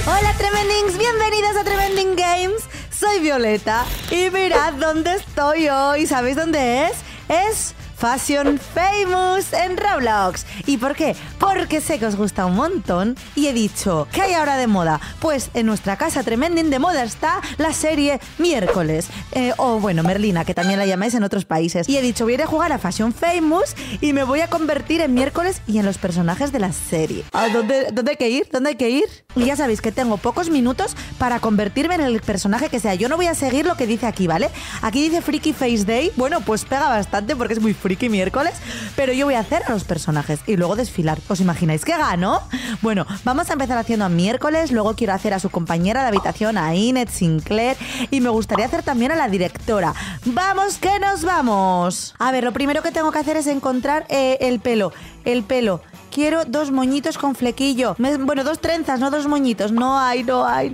Hola Tremendings, bienvenidos a Tremending Games. Soy Violeta y mirad dónde estoy hoy. ¿Sabéis dónde es? Es Fashion Famous en Roblox. ¿Y por qué? Porque sé que os gusta un montón y he dicho, ¿qué hay ahora de moda? Pues en nuestra casa Tremending de moda está la serie Miércoles, o bueno, Merlina, que también la llamáis en otros países. Y he dicho, voy a ir a jugar a Fashion Famous y me voy a convertir en Miércoles y en los personajes de la serie. ¿A dónde hay que ir? ¿Dónde hay que ir? Y ya sabéis que tengo pocos minutos para convertirme en el personaje que sea. Yo no voy a seguir lo que dice aquí, ¿vale? Aquí dice Freaky Face Day. Bueno, pues pega bastante porque es muy freaky Miércoles, pero yo voy a hacer a los personajes y luego desfilar. ¿Os imagináis que gano? Bueno, vamos a empezar haciendo a Miércoles, luego quiero hacer a su compañera de habitación, a Inet Sinclair, y me gustaría hacer también a la directora. ¡Vamos que nos vamos! A ver, lo primero que tengo que hacer es encontrar el pelo. Quiero 2 moñitos con flequillo. Bueno, 2 trenzas, no 2 moñitos. No hay.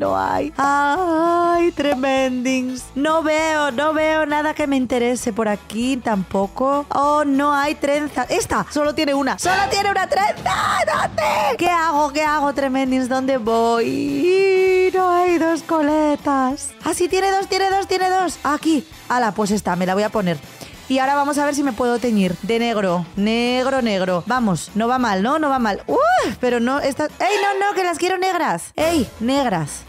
¡Ay, Tremendings! No veo nada que me interese por aquí tampoco. Oh, no hay trenza. ¡Esta! Solo tiene una. ¡Solo tiene una trenza! ¿Dónde? ¿Qué hago, Tremendings? ¿Dónde voy? No hay 2 coletas. Ah, sí, tiene dos. Aquí. ¡Hala! Pues esta, me la voy a poner. Y ahora vamos a ver si me puedo teñir de negro. Vamos, no va mal, ¿no? No va mal. Pero no, ¡ey, no! Que las quiero negras. ¡Ey, negras!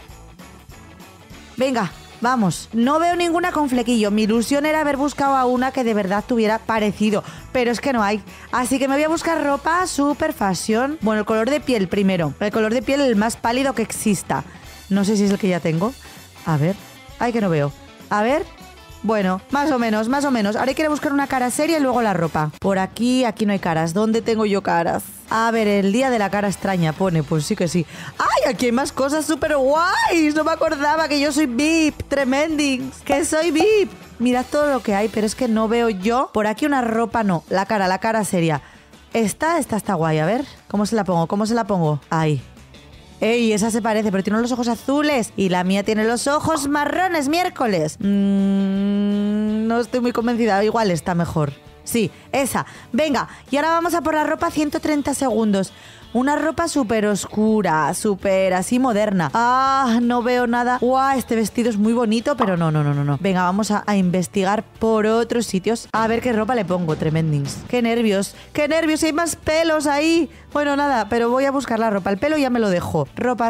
Venga, vamos. No veo ninguna con flequillo. Mi ilusión era haber buscado a una que de verdad tuviera parecido, pero es que no hay. Así que me voy a buscar ropa super fashion. Bueno, el color de piel primero. El color de piel el más pálido que exista. No sé si es el que ya tengo. A ver. Ay, que no veo. A ver. Bueno, más o menos. Ahora hay que ir a buscar una cara seria y luego la ropa. Por aquí no hay caras. ¿Dónde tengo yo caras? A ver, el día de la cara extraña pone. Pues sí que sí. ¡Ay, aquí hay más cosas súper guays! No me acordaba que yo soy VIP, Tremendings. Que soy VIP. Mirad todo lo que hay, pero es que no veo yo. Por aquí una ropa no. La cara seria. Esta está guay. A ver, ¿cómo se la pongo? Ahí. ¡Ey! Esa se parece, pero tiene los ojos azules. Y la mía tiene los ojos marrones, Miércoles. No estoy muy convencida. Igual está mejor. Sí, esa. Venga, y ahora vamos a por la ropa 130 segundos. Una ropa súper oscura, súper así moderna. ¡Ah! No veo nada. ¡Guau! Este vestido es muy bonito, pero no. Venga, vamos a investigar por otros sitios. A ver qué ropa le pongo, Tremendings. ¡Qué nervios! Hay más pelos ahí. Bueno, nada, pero voy a buscar la ropa. El pelo ya me lo dejo. Ropa.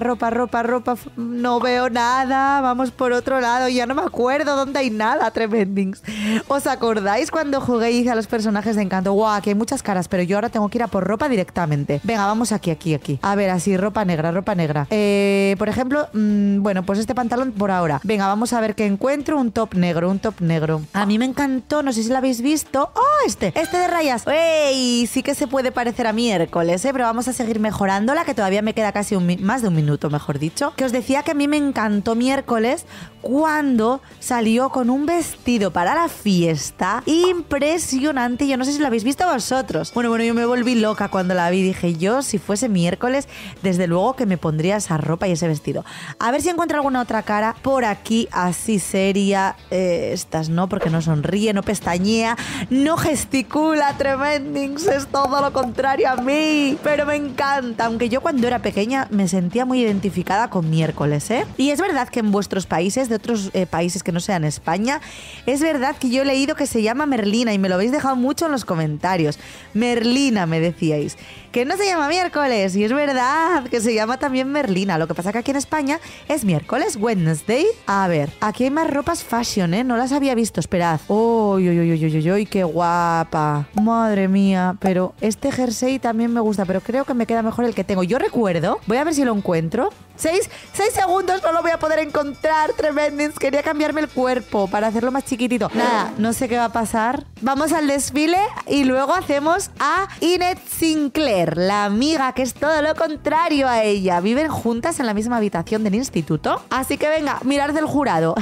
No veo nada. Vamos por otro lado. Ya no me acuerdo dónde hay nada, Tremendings. ¿Os acordáis cuando jugué y hice a los personajes de Encanto? ¡Guau! Aquí hay muchas caras, pero yo ahora tengo que ir a por ropa directamente. Venga, vamos aquí. A ver, así, ropa negra. Por ejemplo, bueno, pues este pantalón por ahora. Venga, vamos a ver qué encuentro. Un top negro. A mí me encantó, no sé si lo habéis visto. ¡Oh, este de rayas! ¡Ey! Sí que se puede parecer a Miércoles, pero vamos a seguir mejorándola, que todavía me queda casi más de un minuto, mejor dicho. Que os decía que a mí me encantó Miércoles cuando salió con un vestido para la fiesta impresionante. Yo no sé si lo habéis visto vosotros. Bueno, yo me volví loca cuando la vi. Dije, yo, si fuese Miércoles, desde luego que me pondría esa ropa y ese vestido. A ver si encuentro alguna otra cara por aquí, así seria. Estas no, porque no sonríe, no pestañea, no gesticula, Tremendings. Es todo lo contrario a mí. Pero me encanta, aunque yo cuando era pequeña me sentía muy identificada con Miércoles, ¿eh? Y es verdad que en vuestros países, de otros países que no sean España, es verdad que yo he leído que se llama Merlina y me lo habéis dejado mucho en los comentarios. Merlina, me decíais. Que no se llama Miércoles, y es verdad que se llama también Merlina. Lo que pasa que aquí en España es Miércoles, Wednesday. A ver, aquí hay más ropas fashion, ¿eh? No las había visto, esperad. ¡Uy, qué guapa! Madre mía, pero este jersey también me gusta, pero creo que me queda mejor el que tengo. Yo recuerdo, voy a ver si lo encuentro. 6 segundos, no lo voy a poder encontrar, Tremendings. Quería cambiarme el cuerpo para hacerlo más chiquitito. Nada, no sé qué va a pasar. Vamos al desfile y luego hacemos a Inet Sinclair, la amiga, que es todo lo contrario a ella. Viven juntas en la misma habitación del instituto. Así que venga, mirad del jurado.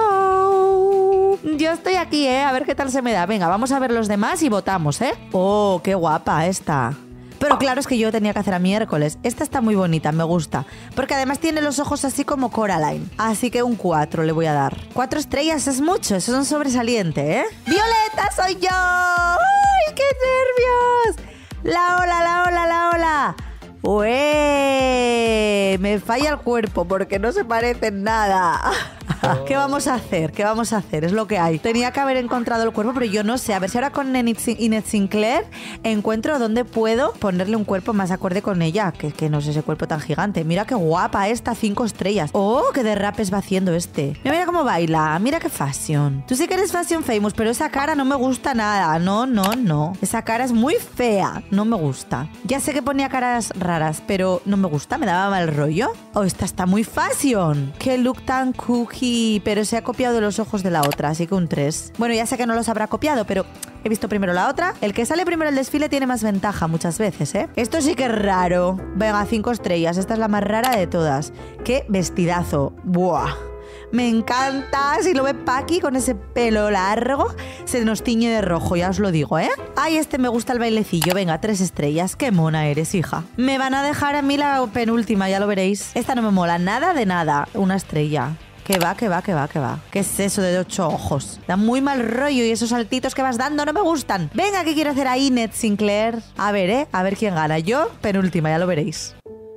Hello. Yo estoy aquí, a ver qué tal se me da. Venga, vamos a ver los demás y votamos, Oh, qué guapa esta. Pero claro, es que yo tenía que hacer a Miércoles. Esta está muy bonita, me gusta. Porque además tiene los ojos así como Coraline. Así que un 4 le voy a dar. 4 estrellas es mucho, eso es un sobresaliente, ¡Violeta, soy yo! ¡Ay, qué nervios! ¡La ola! ¡Ué! Me falla el cuerpo porque no se parecen nada. ¿Qué vamos a hacer? ¿Qué vamos a hacer? Es lo que hay. Tenía que haber encontrado el cuerpo, pero yo no sé. A ver si ahora con Inet Sinclair encuentro dónde puedo ponerle un cuerpo más acorde con ella. Que no es ese cuerpo tan gigante. Mira qué guapa esta, 5 estrellas. ¡Oh, qué derrapes va haciendo este! Mira cómo baila. Mira qué fashion. Tú sí que eres fashion famous, pero esa cara no me gusta nada. No. Esa cara es muy fea. No me gusta. Ya sé que ponía caras raras, pero no me gusta. Me daba mal rollo. Oh, esta está muy fashion. Qué look tan cookie. Pero se ha copiado de los ojos de la otra, así que un 3. Bueno, ya sé que no los habrá copiado, pero he visto primero la otra. El que sale primero el desfile tiene más ventaja muchas veces, ¿eh? Esto sí que es raro. Venga, 5 estrellas. Esta es la más rara de todas. ¡Qué vestidazo! ¡Buah! Me encanta. Si lo ve Paqui con ese pelo largo, se nos tiñe de rojo, ya os lo digo, ¿eh? Ay, este me gusta el bailecillo. Venga, 3 estrellas. Qué mona eres, hija. Me van a dejar a mí la penúltima, ya lo veréis. Esta no me mola nada de nada. 1 estrella. Que va. ¿Qué es eso de 8 ojos? Da muy mal rollo y esos saltitos que vas dando no me gustan. Venga, ¿qué quiero hacer ahí, Inet Sinclair? A ver, a ver quién gana. Yo, penúltima, ya lo veréis.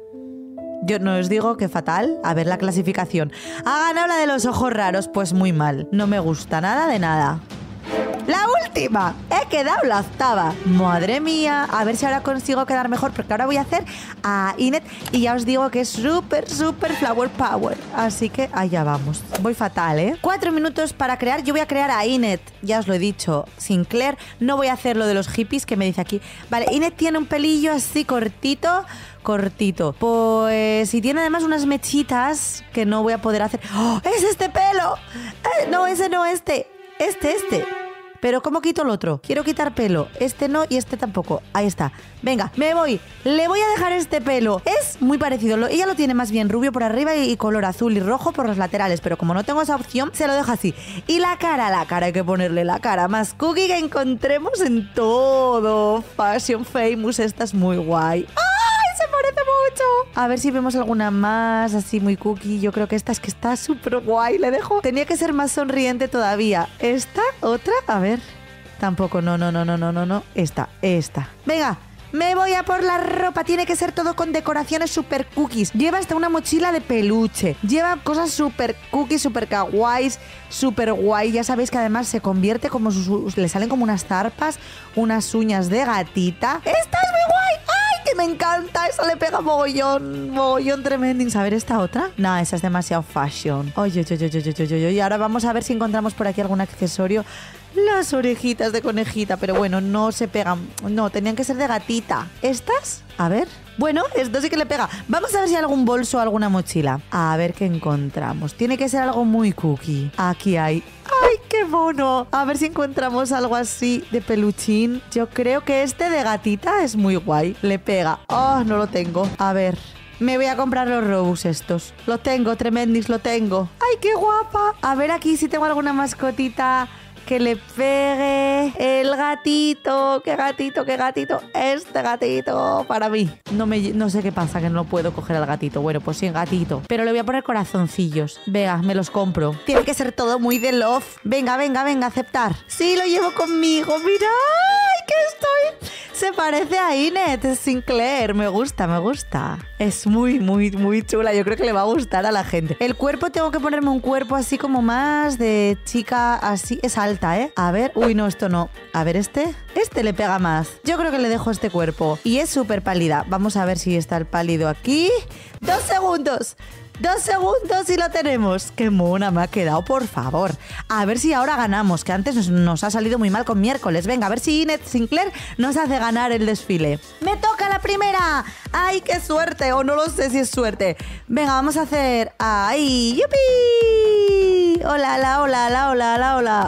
Yo no os digo que fatal. A ver la clasificación. Ha ganado la de los ojos raros. Pues muy mal. No me gusta nada de nada. ¡La última! He quedado la octava. Madre mía. A ver si ahora consigo quedar mejor, porque ahora voy a hacer a Inet y ya os digo que es súper flower power. Así que allá vamos. Voy fatal, ¿eh? 4 minutos para crear. Yo voy a crear a Inet. Ya os lo he dicho. Sinclair. No voy a hacer lo de los hippies que me dice aquí. Vale, Inet tiene un pelillo así cortito. Pues... y tiene además unas mechitas que no voy a poder hacer. ¡Oh! ¡Es este pelo! No, ese no, este. Este. Pero ¿cómo quito el otro? Quiero quitar pelo. Este no y este tampoco. Ahí está. Venga, me voy. Le voy a dejar este pelo. Es muy parecido. Ella lo tiene más bien rubio por arriba y color azul y rojo por los laterales. Pero como no tengo esa opción, se lo dejo así. Y la cara hay que ponerle la cara más cookie que encontremos en todo. Fashion Famous. Esta es muy guay. Se parece mucho. A ver si vemos alguna más así muy cookie. Yo creo que esta es que está súper guay. Le dejo. Tenía que ser más sonriente todavía. Esta, otra, a ver. Tampoco, no. Esta. Venga. Me voy a por la ropa. Tiene que ser todo con decoraciones super cookies. Lleva hasta una mochila de peluche. Lleva cosas super cookies, super kawaiis, super guay. Ya sabéis que además se convierte como... le salen como unas zarpas, unas uñas de gatita. ¡Esta es muy guay! ¡Ay, que me encanta! Esa le pega mogollón tremending. A ver, ¿esta otra? No, esa es demasiado fashion. Oye. Y ahora vamos a ver si encontramos por aquí algún accesorio. Las orejitas de conejita, pero bueno, no se pegan. No, tenían que ser de gatita. ¿Estas? A ver. Bueno, esto sí que le pega. Vamos a ver si hay algún bolso o alguna mochila. A ver qué encontramos. Tiene que ser algo muy cookie. Aquí hay. ¡Ay, qué mono! A ver si encontramos algo así de peluchín. Yo creo que este de gatita es muy guay. Le pega. Oh, no lo tengo. A ver. Me voy a comprar los Robux estos. Lo tengo, tremendis, lo tengo. ¡Ay, qué guapa! A ver aquí si tengo alguna mascotita que le pegue. El gatito. ¡Qué gatito! Este gatito para mí. No sé qué pasa, que no puedo coger al gatito. Bueno, pues sí, gatito. Pero le voy a poner corazoncillos. Venga, me los compro. Tiene que ser todo muy de love. Venga, aceptar. Sí, lo llevo conmigo. Mira, ¡ay, que estoy! Se parece a Inet Sinclair. Me gusta. Es muy chula. Yo creo que le va a gustar a la gente. El cuerpo, tengo que ponerme un cuerpo así como más de chica, así. Es alta, ¿eh? A ver. Uy, no, esto no. A ver, este le pega más. Yo creo que le dejo este cuerpo. Y es súper pálida. Vamos a ver si está el pálido aquí. 2 segundos. 2 segundos y lo tenemos. ¡Qué mona me ha quedado, por favor! A ver si ahora ganamos, que antes nos ha salido muy mal con miércoles. Venga, a ver si Inet Sinclair nos hace ganar el desfile. ¡Me toca la primera! ¡Ay, qué suerte! O no lo sé si es suerte. Venga, vamos a hacer... ¡Ay! ¡Yupi! Hola.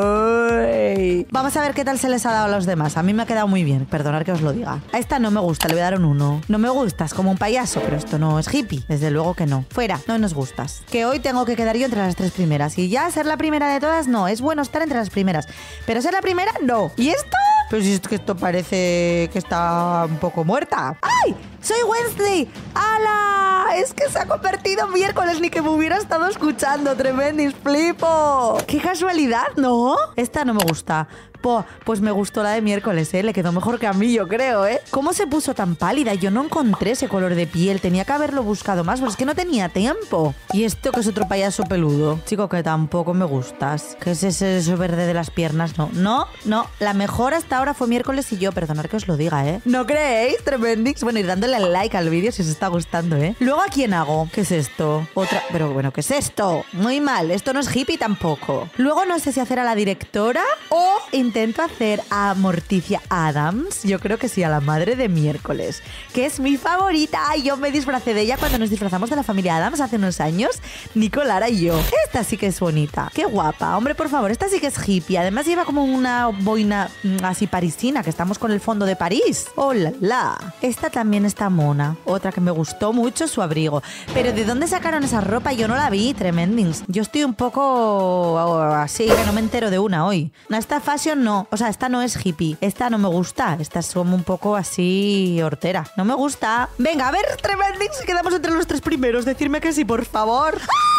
¡Ay! Vamos a ver qué tal se les ha dado a los demás. A mí me ha quedado muy bien, perdonad que os lo diga. A esta no me gusta, le voy a dar un 1. No me gusta, es como un payaso, pero esto no es hippie. Desde luego que no. Fuera, no nos gustas. Que hoy tengo que quedar yo entre las 3 primeras. Y ya ser la primera de todas, no. Es bueno estar entre las primeras. Pero ser la primera, no. ¿Y esto? Pues es que esto parece que está un poco muerta. ¡Ay! ¡Soy Wednesday! ¡Hala! Es que se ha convertido en miércoles, ni que me hubiera estado escuchando. Tremendis, flipo. ¡Qué casualidad! ¿No? Esta no me gusta. Pues me gustó la de miércoles, ¿eh? Le quedó mejor que a mí, yo creo, ¿eh? ¿Cómo se puso tan pálida? Yo no encontré ese color de piel. Tenía que haberlo buscado más, pero es que no tenía tiempo. ¿Y esto que es otro payaso peludo? Chico, que tampoco me gustas. ¿Qué es eso verde de las piernas? No. La mejor hasta ahora fue miércoles y yo. Perdonad que os lo diga, ¿eh? ¿No creéis? Tremendix. Bueno, ir dándole al like al vídeo si os está gustando, ¿eh? Luego, ¿a quién hago? ¿Qué es esto? Otra... Pero bueno, ¿qué es esto? Muy mal. Esto no es hippie tampoco. Luego no sé si hacer a la directora o intento hacer a Morticia Addams. Yo creo que sí, a la madre de miércoles, que es mi favorita. Ay, yo me disfracé de ella cuando nos disfrazamos de la familia Addams hace unos años, Nico, Lara y yo. Esta sí que es bonita. Qué guapa. Hombre, por favor, esta sí que es hippie. Además lleva como una boina así parisina, que estamos con el fondo de París. ¡Oh, la, la! Esta también está mona. Otra que me gustó mucho, su abrigo. Pero ¿de dónde sacaron esa ropa? Yo no la vi, tremendings. Yo estoy un poco así, que no me entero de una hoy. Esta fashion no. O sea, esta no es hippie. Esta no me gusta. Esta es como un poco así hortera. No me gusta. Venga, a ver, tremendings, quedamos entre los tres primeros. Decirme que sí, por favor.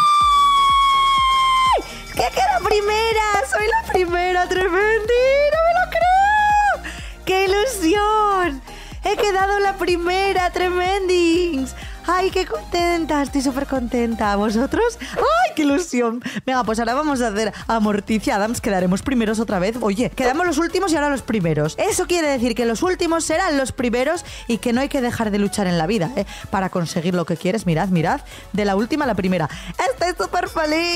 ¡Ay! ¡Que queda primera! ¡Soy la primera, Tremendi! ¡No me lo creo! ¡Qué ilusión! ¡He quedado la primera, Tremendings! ¡Ay, qué contenta! Estoy súper contenta. ¿Vosotros? ¡Ay, qué ilusión! Venga, pues ahora vamos a hacer a Morticia Addams. Quedaremos primeros otra vez. Oye, quedamos los últimos y ahora los primeros. Eso quiere decir que los últimos serán los primeros y que no hay que dejar de luchar en la vida, ¿eh? Para conseguir lo que quieres. Mirad, mirad. De la última a la primera. ¡Estoy súper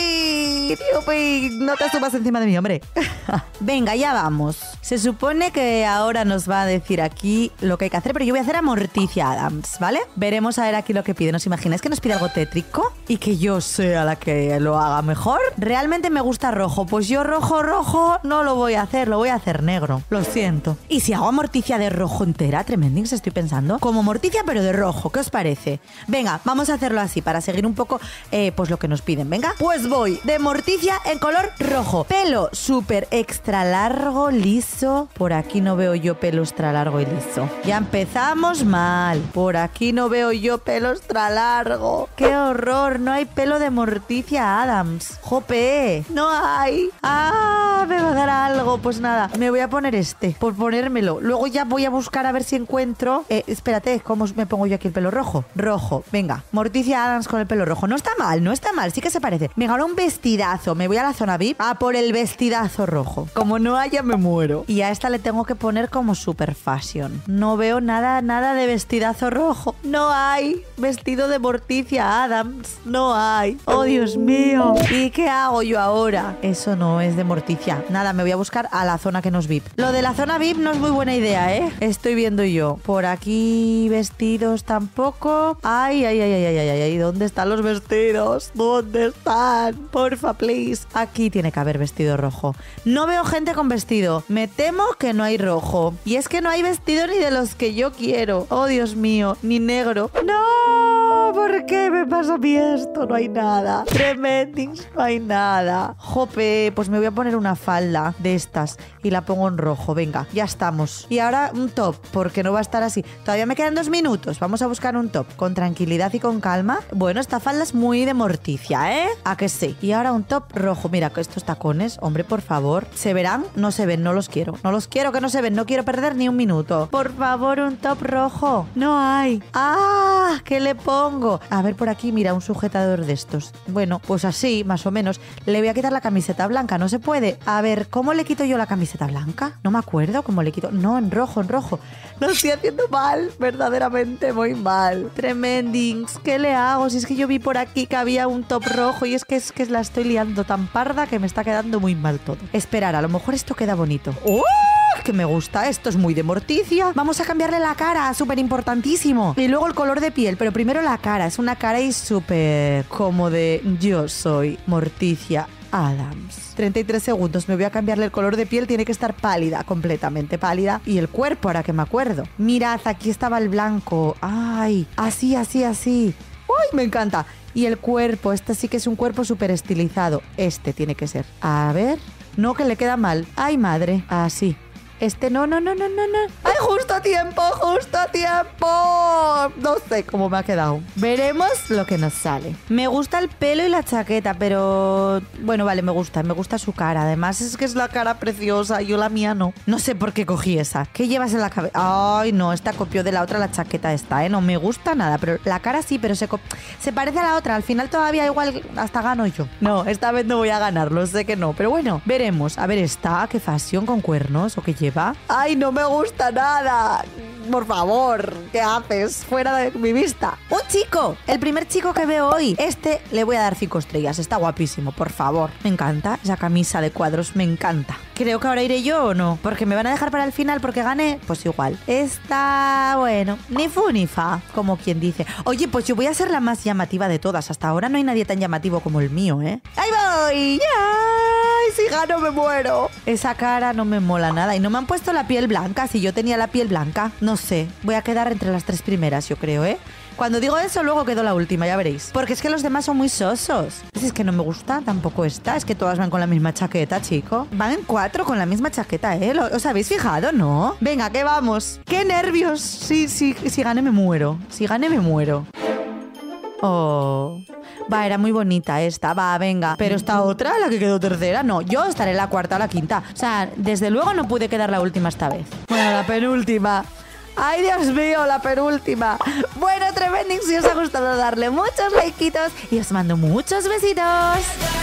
feliz! ¡Yupi! No te subas encima de mí, hombre. Venga, ya vamos. Se supone que ahora nos va a decir aquí lo que hay que hacer, pero yo voy a hacer a Morticia Addams, ¿vale? Veremos a ver aquí lo que pide. ¿Nos imagináis que nos pide algo tétrico? Y que yo sea la que lo haga mejor. Realmente me gusta rojo. Pues yo rojo no lo voy a hacer. Lo voy a hacer negro. Lo siento. ¿Y si hago a Morticia de rojo entera? Tremendings, estoy pensando. Como Morticia, pero de rojo. ¿Qué os parece? Venga, vamos a hacerlo así para seguir un poco pues lo que nos piden. Venga. Pues voy de Morticia en color rojo. Pelo súper extra largo, liso. Por aquí no veo yo pelo extra largo y liso. Ya empezamos mal. Por aquí no veo yo pelo extra largo. ¡Qué horror! No hay pelo de Morticia Addams. ¡Jope! ¡No hay! ¡Ah! Me va a dar algo. Pues nada, me voy a poner este, por ponérmelo. Luego ya voy a buscar a ver si encuentro... espérate, ¿cómo me pongo yo aquí el pelo rojo? Rojo, venga. Morticia Addams con el pelo rojo. No está mal, no está mal. Sí que se parece. Venga, ahora un vestidazo. Me voy a la zona VIP a por el vestidazo rojo. Como no haya, me muero. Y a esta le tengo que poner como super fashion. No veo nada de vestidazo rojo. No hay vestido de Morticia Addams. No hay. ¡Oh, Dios mío! ¿Y qué hago yo ahora? Eso no es de Morticia. Nada, me voy a buscar a la zona que nos VIP. Lo de la zona VIP no es muy buena idea, ¿eh? Estoy viendo yo. Por aquí vestidos tampoco. ¡Ay! ¿Dónde están los vestidos? ¿Dónde están? Porfa, please. Aquí tiene que haber vestido rojo. No veo gente con vestido. Me temo que no hay rojo. Y es que no hay vestido ni de los que yo quiero. ¡Oh, Dios mío! Ni negro. ¡No! ¿Por qué me pasa a mí esto? No hay nada. Tremendings, no hay nada. Jope, pues me voy a poner una falda de estas y la pongo en rojo. Venga, ya estamos. Y ahora un top, porque no va a estar así. Todavía me quedan 2 minutos. Vamos a buscar un top con tranquilidad y con calma. Bueno, esta falda es muy de Morticia, ¿eh? ¿A que sí? Y ahora un top rojo. Mira, que estos tacones, hombre, por favor. ¿Se verán? No se ven, no los quiero. No los quiero que no se ven. No quiero perder ni un minuto. Por favor, un top rojo. No hay. ¡Ah! ¿Qué le pongo? A ver, por aquí, mira, un sujetador de estos. Bueno, pues así, más o menos. Le voy a quitar la camiseta blanca. No se puede. A ver, ¿cómo le quito yo la camiseta blanca? No me acuerdo cómo le quito. No, en rojo, en rojo. Lo estoy haciendo mal. Verdaderamente muy mal. Tremendings. ¿Qué le hago? Si es que yo vi por aquí que había un top rojo y es que la estoy liando tan parda que me está quedando muy mal todo. Esperar, a lo mejor esto queda bonito. ¡Oh! Que me gusta, esto es muy de Morticia. Vamos a cambiarle la cara, súper importantísimo. Y luego el color de piel, pero primero la cara. Es una cara y súper como de yo soy Morticia Addams. 33 segundos, me voy a cambiarle el color de piel. Tiene que estar pálida, completamente pálida. Y el cuerpo, ahora que me acuerdo. Mirad, aquí estaba el blanco. Ay, así. ¡Uy, me encanta! Y el cuerpo, este sí que es un cuerpo súper estilizado. Este tiene que ser. A ver. No, que le queda mal. ¡Ay, madre! Así. No. ¡Ay, justo a tiempo, justo a tiempo. No sé cómo me ha quedado. Veremos lo que nos sale. Me gusta el pelo y la chaqueta, pero... Bueno, vale, me gusta su cara. Además es que es la cara preciosa, yo la mía no. No sé por qué cogí esa. ¿Qué llevas en la cabeza? Ay, no, esta copió de la otra la chaqueta esta, ¿eh? No me gusta nada, pero la cara sí, pero se parece a la otra. Al final todavía igual hasta gano yo. No, esta vez no voy a ganar, lo sé que no. Pero bueno, veremos. A ver, esta, qué fashion con cuernos o qué lleva. Ay, no me gusta nada. Por favor, ¿qué haces? Fuera de mi vista. ¡Un chico! El primer chico que veo hoy. Este le voy a dar 5 estrellas. Está guapísimo, por favor. Me encanta esa camisa de cuadros, me encanta. Creo que ahora iré yo o no. Porque me van a dejar para el final porque gané. Pues igual. Está bueno. Ni fu ni fa, como quien dice. Oye, pues yo voy a ser la más llamativa de todas. Hasta ahora no hay nadie tan llamativo como el mío, ¿eh? ¡Ahí voy! ¡Ay, si gano me muero! Esa cara no me mola nada. Y no me han puesto la piel blanca. Si yo tenía la piel blanca. No sé. Voy a quedar entre las 3 primeras, yo creo, ¿eh? Cuando digo eso, luego quedo la última, ya veréis. Porque es que los demás son muy sosos. Es que no me gusta tampoco esta. Es que todas van con la misma chaqueta, chico. Van en 4 con la misma chaqueta, ¿eh? ¿Os habéis fijado, no? Venga, que vamos. ¡Qué nervios! Si gane me muero. Si gane me muero. Oh... Va, era muy bonita esta, va, venga. Pero esta otra, la que quedó tercera, no. Yo estaré la cuarta o la quinta. O sea, desde luego no pude quedar la última esta vez. Bueno, la penúltima. ¡Ay, Dios mío, la penúltima! Bueno, Tremending, si os ha gustado darle muchos likeitos y os mando muchos besitos.